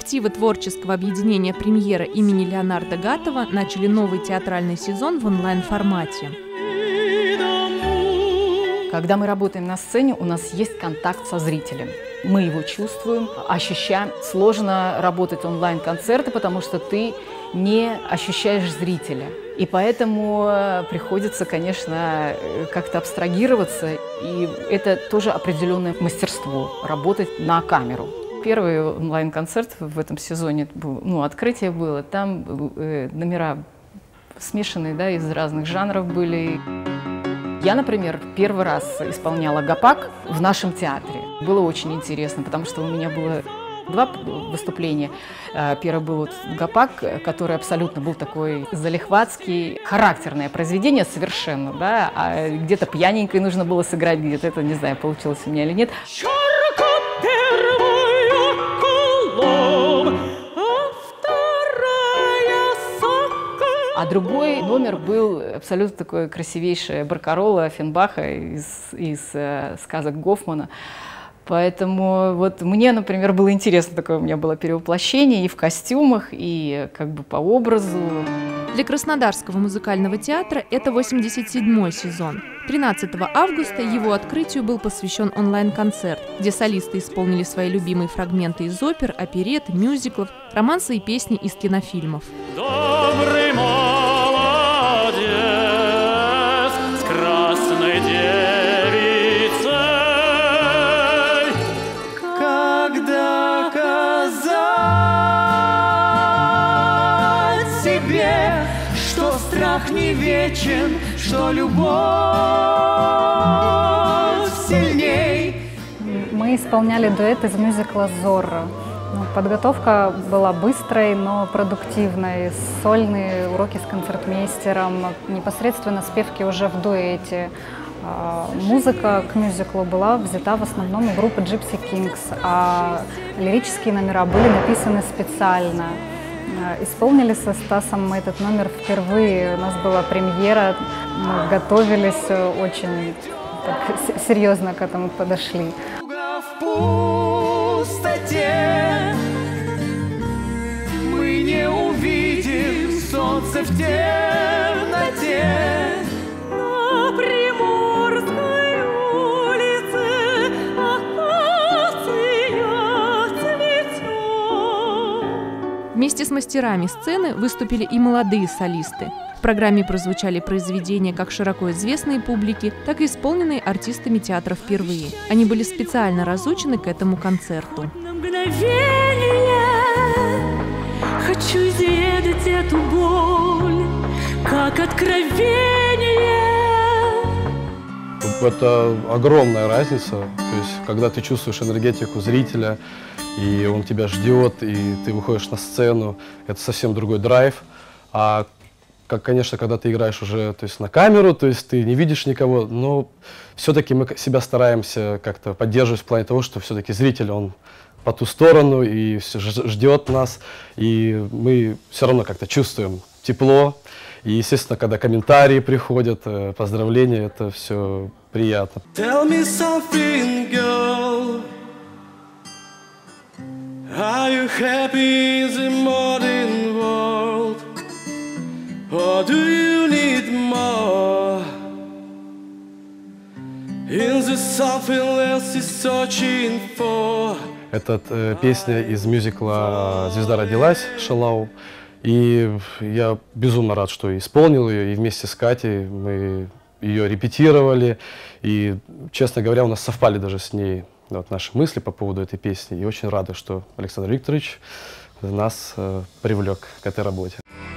Коллективы творческого объединения «Премьера» имени Леонардо Гаттова начали новый театральный сезон в онлайн-формате. Когда мы работаем на сцене, у нас есть контакт со зрителем. Мы его чувствуем, ощущаем. Сложно работать онлайн-концерты, потому что ты не ощущаешь зрителя. И поэтому приходится, конечно, как-то абстрагироваться. И это тоже определенное мастерство – работать на камеру. Первый онлайн-концерт в этом сезоне, открытие было. Там номера смешанные, да, из разных жанров были. Я, например, первый раз исполняла гопак в нашем театре. Было очень интересно, потому что у меня было два выступления. Первое был гопак, который абсолютно был такой залихватский, характерное произведение совершенно, да, а где-то пьяненькой нужно было сыграть, где-то это, не знаю, получилось у меня или нет. А другой номер был абсолютно такой красивейшая баркарола Оффенбаха из сказок Гофмана. Поэтому вот мне, например, было интересно, такое у меня было перевоплощение и в костюмах, и как бы по образу. Для Краснодарского музыкального театра это 87-й сезон. 13 августа его открытию был посвящен онлайн-концерт, где солисты исполнили свои любимые фрагменты из опер, оперет, мюзиклов, романсы и песни из кинофильмов. Добрый молодец с красной девицей, когда казать себе, что страх не вечен, что любовь сильней. Мы исполняли дуэт из мюзикла «Зорро». Подготовка была быстрой, но продуктивной. Сольные уроки с концертмейстером, непосредственно спевки уже в дуэте. Музыка к мюзиклу была взята в основном у группы Gypsy Kings, а лирические номера были написаны специально. Исполнили со Стасом мы этот номер впервые. У нас была премьера, мы готовились очень так, серьезно к этому подошли. Мы не увидим солнце в темноте. На Приморской улице акация цветет. Вместе с мастерами сцены выступили и молодые солисты. В программе прозвучали произведения как широко известные публике, так и исполненные артистами театра впервые. Они были специально разучены к этому концерту. Хочу изведать эту боль, как откровение. Это огромная разница. То есть, когда ты чувствуешь энергетику зрителя, и он тебя ждет, и ты выходишь на сцену, это совсем другой драйв. А конечно, когда ты играешь уже, то есть, на камеру, то есть ты не видишь никого, но все-таки мы себя стараемся как-то поддерживать в плане того, что все-таки зритель, он по ту сторону и ждет нас, и мы все равно как-то чувствуем тепло. И, естественно, когда комментарии приходят, поздравления, это все приятно. Tell me something, girl. Are you happy in the modern world? Or do you need more? In the something else is searching for. Это песня из мюзикла «Звезда родилась» Шалау. И я безумно рад, что исполнил ее. И вместе с Катей мы ее репетировали. И, честно говоря, у нас совпали даже с ней наши мысли по поводу этой песни. И очень рады, что Александр Викторович нас привлек к этой работе.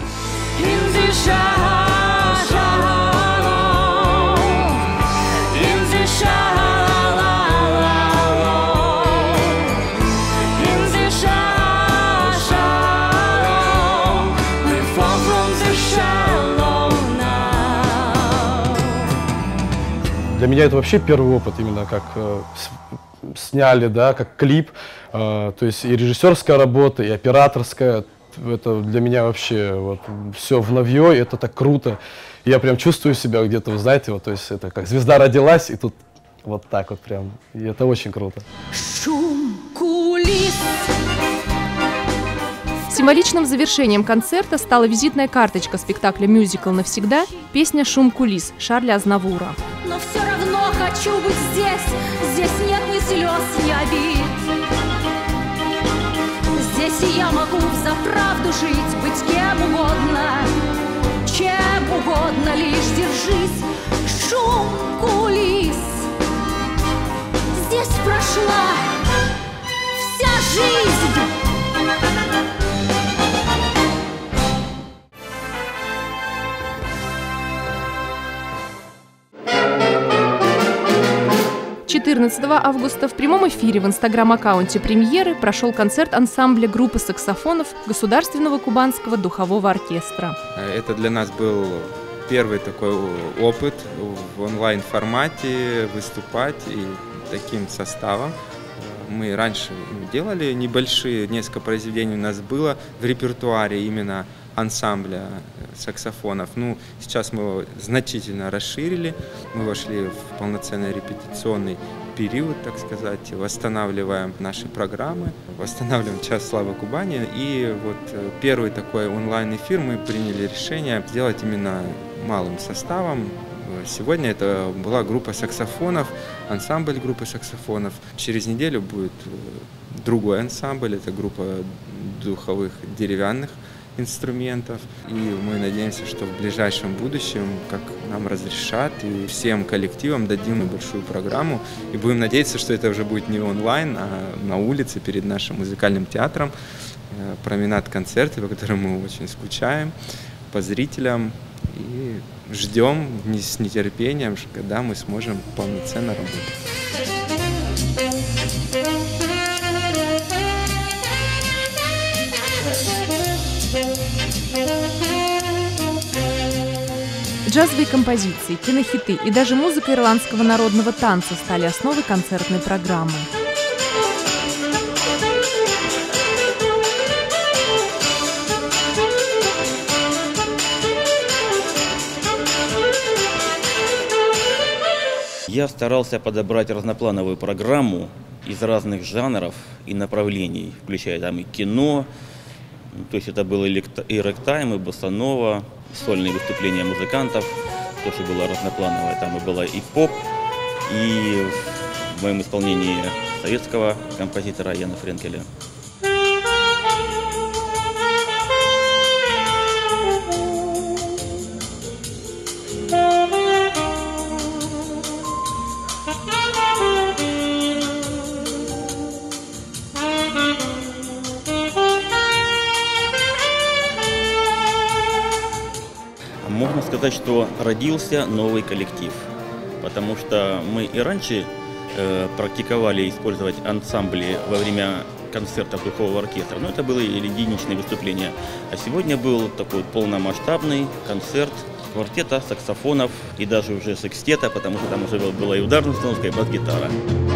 Для меня это вообще первый опыт, именно как сняли, да, как клип. То есть и режиссерская работа, и операторская. Это для меня вообще вот, все в новье, и это так круто. И я прям чувствую себя где-то, вы знаете, вот, то есть это как звезда родилась, и тут вот так вот прям. И это очень круто. Шум кулис, Символичным завершением концерта стала визитная карточка спектакля «Мюзикл навсегда» песня «Шум кулис» Шарля Азнавура. Но все равно хочу быть здесь, здесь нет ни слез, ни обид. Здесь я могу взаправду жить, быть кем угодно, чем угодно, лишь держись. Шум кулис. Здесь прошла вся жизнь. 14 августа в прямом эфире в инстаграм-аккаунте премьеры прошел концерт ансамбля группы саксофонов Государственного кубанского духового оркестра. Это для нас был первый такой опыт в онлайн-формате выступать и таким составом. Мы раньше делали небольшие, несколько произведений у нас было в репертуаре именно ансамбля саксофонов. Ну, сейчас мы его значительно расширили, мы вошли в полноценный репетиционный период, так сказать, восстанавливаем наши программы, восстанавливаем «Час славы Кубани». И вот первый такой онлайн-эфир мы приняли решение сделать именно малым составом. Сегодня это была группа саксофонов, ансамбль группы саксофонов. Через неделю будет другой ансамбль, это группа духовых деревянных инструментов. И мы надеемся, что в ближайшем будущем, как нам разрешат, и всем коллективам дадим большую программу. И будем надеяться, что это уже будет не онлайн, а на улице перед нашим музыкальным театром. Променад-концерты, по которым мы очень скучаем, по зрителям. И ждем с нетерпением, когда мы сможем полноценно работать. Джазовые композиции, кинохиты и даже музыка ирландского народного танца стали основой концертной программы. Я старался подобрать разноплановую программу из разных жанров и направлений, включая там и кино, то есть это было и рэктайм, и боссанова, сольные выступления музыкантов, тоже было разноплановое, там и было и поп, и в моем исполнении советского композитора Яна Френкеля. Можно сказать, что родился новый коллектив, потому что мы и раньше практиковали использовать ансамбли во время концертов духового оркестра, но это были единичные выступления. А сегодня был такой полномасштабный концерт квартета, саксофонов и даже уже секстета, потому что там уже была и ударная установка, и бас-гитара.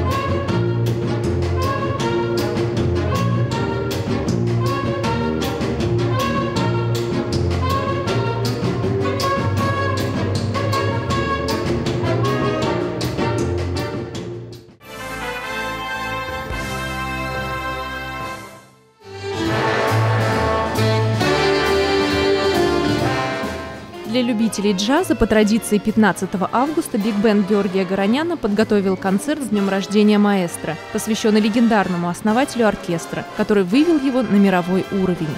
Для любителей джаза по традиции 15 августа биг-бенд Георгия Гораняна подготовил концерт с днем рождения маэстро, посвященный легендарному основателю оркестра, который вывел его на мировой уровень.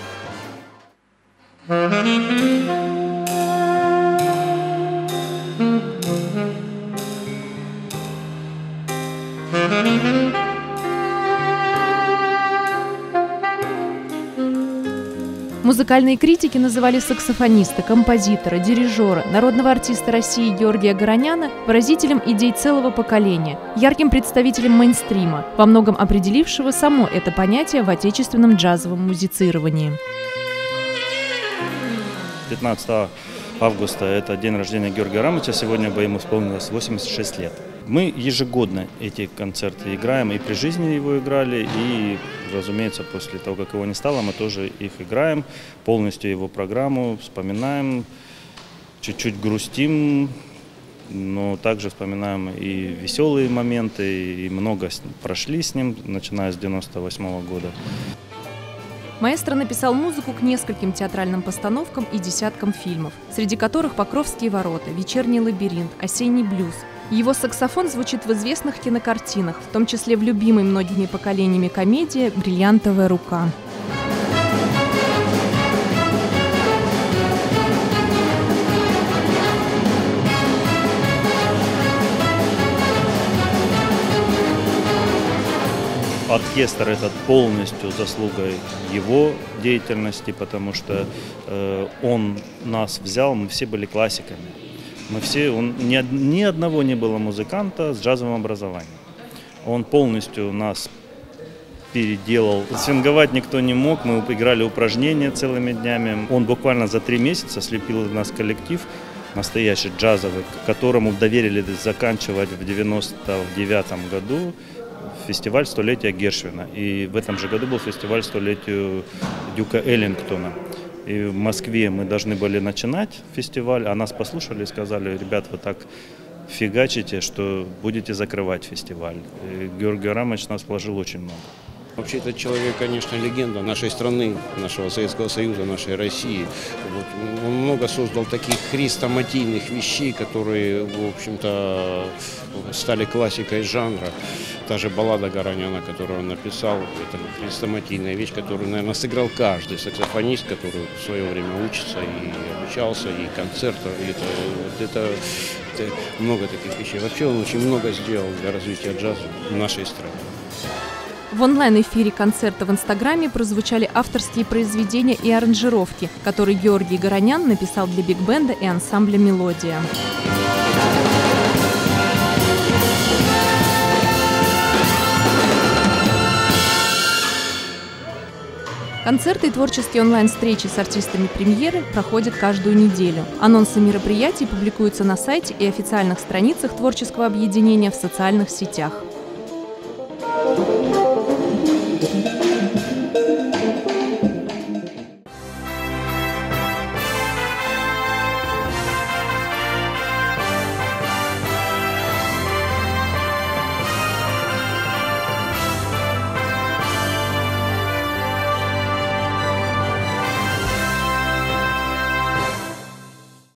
Музыкальные критики называли саксофониста, композитора, дирижера, народного артиста России Георгия Гораняна выразителем идей целого поколения, ярким представителем мейнстрима, во многом определившего само это понятие в отечественном джазовом музицировании. 15 августа – это день рождения Георгия Рамыча, сегодня бы ему исполнилось 86 лет. Мы ежегодно эти концерты играем, и при жизни его играли, и, разумеется, после того, как его не стало, мы тоже их играем, полностью его программу вспоминаем, чуть-чуть грустим, но также вспоминаем и веселые моменты, и много прошли с ним, начиная с 98 года. Маэстро написал музыку к нескольким театральным постановкам и десяткам фильмов, среди которых «Покровские ворота», «Вечерний лабиринт», «Осенний блюз». Его саксофон звучит в известных кинокартинах, в том числе в любимой многими поколениями комедии «Бриллиантовая рука». Оркестр этот полностью заслугой его деятельности, потому что он нас взял, мы все были классиками. Мы все, ни одного не было музыканта с джазовым образованием. Он полностью нас переделал. Свинговать никто не мог, мы играли упражнения целыми днями. Он буквально за 3 месяца слепил из нас коллектив, настоящий джазовый, которому доверили заканчивать в 1999 году фестиваль столетия Гершвина. И в этом же году был фестиваль столетию Дюка Эллингтона. И в Москве мы должны были начинать фестиваль, а нас послушали и сказали: ребят, вы так фигачите, что будете закрывать фестиваль. И Георгий Арамович нас вложил очень много. Вообще этот человек, конечно, легенда нашей страны, нашего Советского Союза, нашей России. Вот, он много создал таких хрестоматийных вещей, которые, в общем-то, стали классикой жанра. Та же баллада Гараняна, которую он написал, это хрестоматийная вещь, которую, наверное, сыграл каждый саксофонист, который в свое время учится и обучался, и концерты. Это много таких вещей. Вообще он очень много сделал для развития джаза в нашей стране. В онлайн-эфире концерта в Инстаграме прозвучали авторские произведения и аранжировки, которые Георгий Гаранян написал для биг-бенда и ансамбля «Мелодия». Концерты и творческие онлайн-встречи с артистами премьеры проходят каждую неделю. Анонсы мероприятий публикуются на сайте и официальных страницах творческого объединения в социальных сетях.